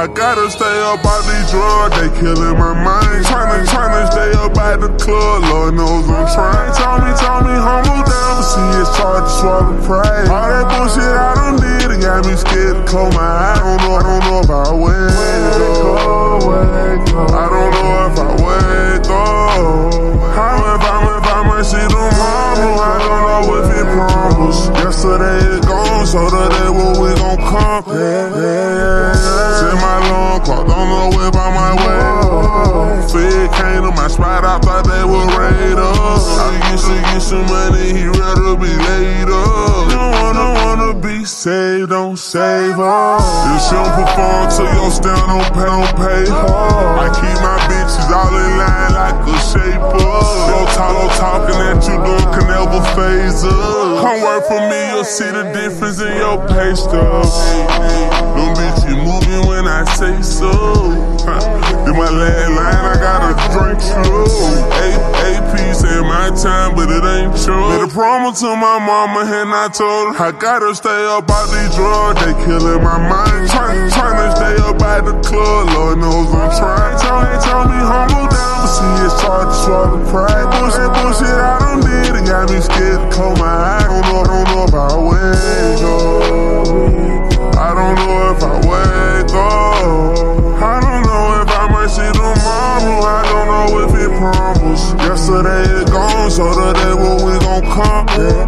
I gotta stay up out these drugs, they killing my mind. Tryna stay up at the club, Lord knows I'm trying. Told me humble down, but see it's hard to swallow pride. All that bullshit I done did, it got me scared to close my eyes. I don't know if I wake up. I don't know if I wake up. How if I might see tomorrow, I don't know if it promised. Yesterday is gone, so today what we gon' come. Set my alarm clock, don't know if I might wake up. Fed came to my spot, I thought they would raid us. I used to get some money, he rather be laid up. You don't wanna be saved, don't save us. If she don't perform to your stand, don't pay her. I keep my bitches all in line like a shaper. Your talking that you doing can never phase us. Come work for me, you'll see the difference in your pay stubs. Them bitches moving when I say so. In my last line, I gotta drink slow. AP said my time, but it ain't true. Made a promise to my mama and I told her I gotta stay up out these drugs, they killing my mind. Tryna stay up at the club, Lord knows I'm trying. Told me humble down, but see it's hard to swallow pride. Bullshit I done did, it got me scared to close my eyes. I don't know if I wake up. I don't know if I wake up. I don't know if I might see tomorrow. I don't know if it promised. Yesterday is gone, so today what we gon' come.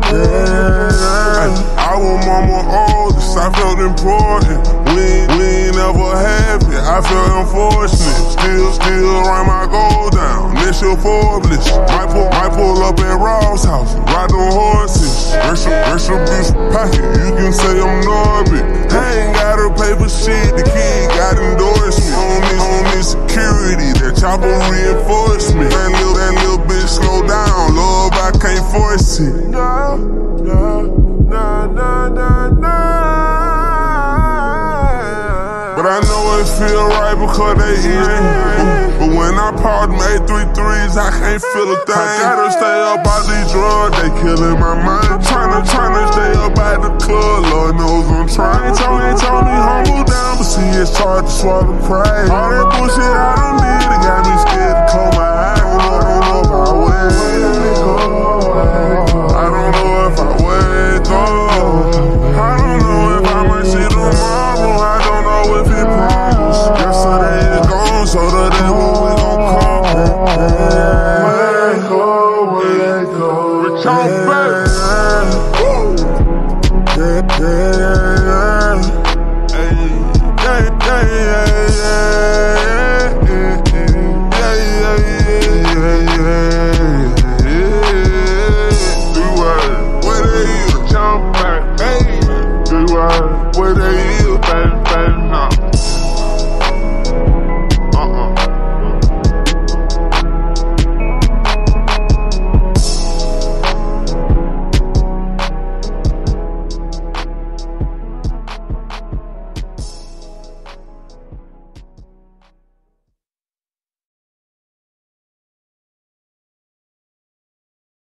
I was mama oldest, I felt important. We ain't never happy, I felt unfortunate. Still write my goal down, initial Forbes. Might pull up at Raw's house, ride them horses. Retribution pocket, you can say I'm Norbit. I ain't gotta pay for shit, the kid got endorsement. On this security, that chopper reinforced me. That little bitch slow down, love, I can't force it. Nah. But I know it feel right because they eating. But when I pop them 833s, I can't feel a thing. I gotta stay up out these drugs, they killing my mind. Tryna stay up at the club, Lord knows I'm trying. Told me humble down, but see it's hard to swallow pride. All that bullshit I done did, it got me scared to close my eyes. I don't know if I wake up. I don't know if I wake up. I don't know if I might see tomorrow. I don't know if it promised. Yesterday is gone, so today what we gon' come. Wake up. Return back. Where they